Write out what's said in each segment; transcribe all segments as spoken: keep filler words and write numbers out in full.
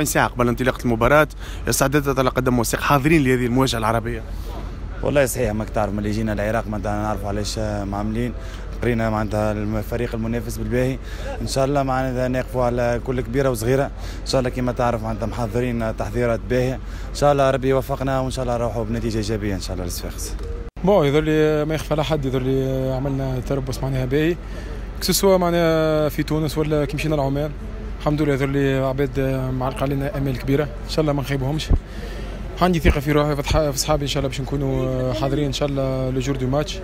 ساعة قبل انطلاق المباراة، استعدادات على قدم وساق، حاضرين لهذه المواجهة العربية. والله صحيح، ماك تعرف ملي جينا العراق معناتها نعرفوا علاش معاملين، قرينا معناتها الفريق المنافس بالباهي، ان شاء الله معناتها نقفوا على كل كبيره وصغيره، ان شاء الله كما تعرف معناتها محضرين تحضيرات باهيه، ان شاء الله ربي يوفقنا وان شاء الله نروحوا بنتيجه ايجابيه ان شاء الله للصفاقس. بون يظهر لي ما يخفى على حد، يظهر لي عملنا تربص معناها باهي، كسوا معناها في تونس ولا كي مشينا لعمان، الحمد لله يظهر لي عباد معلق علينا امال كبيره، ان شاء الله ما نخيبوهمش. عندي ثقه في روحي في صحابي ان شاء الله باش نكونوا حاضرين ان شاء الله لو جور دو ماتش،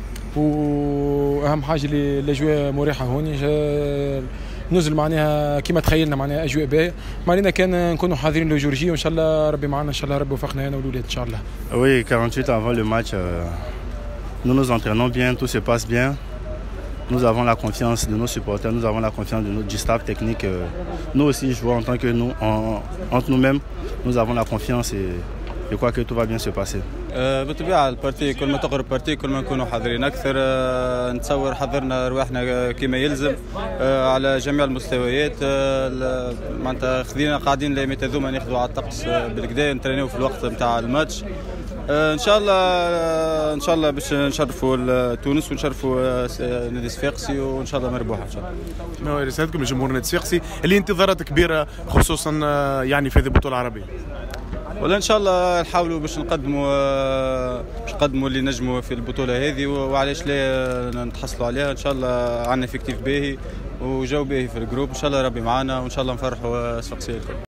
واهم حاجه اللي الاجواء مريحه هوني، نزل معناها كيما تخيلنا معناها اجواء باهيه، ما علينا كان نكونوا حاضرين لو جور جي، وان شاء الله ربي معنا ان شاء الله ربي وفقنا انا والولاد ان شاء الله. Oui, quarante-huit avant le match, euh, nous nous entraînons bien, tout se passe bien. Nous avons la confiance de nos supporters, nous avons la confiance de notre, du staff technique. Euh, nous aussi, joueurs en tant que nous, en, entre nous-mêmes, nous avons la confiance et je crois que tout va bien se passer. بالطبيعة البارتي كل ما تقرب بارتي كل ما نكونوا حاضرين أكثر، نتصور حضرنا رواحنا كما يلزم على جميع المستويات، معناتها خذينا قاعدين لميت ذوما ناخذوا على الطقس بالكدا، نترينيو في الوقت نتاع الماتش، ان شاء الله ان شاء الله باش نشرفوا تونس ونشرفوا نادي صفاقسي وان شاء الله مربوحه ان شاء الله. ما رسالتكم لجمهور نادي صفاقسي اللي انتظارات كبيره خصوصا يعني في هذه البطوله العربيه؟ ولا ان شاء الله نحاولوا باش نقدموا باش نقدموا اللي نجموا في البطوله هذه، وعلاش لا نتحصلوا عليها ان شاء الله. عندنا افكتيف باهي وجو باهي في الجروب، ان شاء الله ربي معنا وان شاء الله نفرحوا صفاقسيه الكل.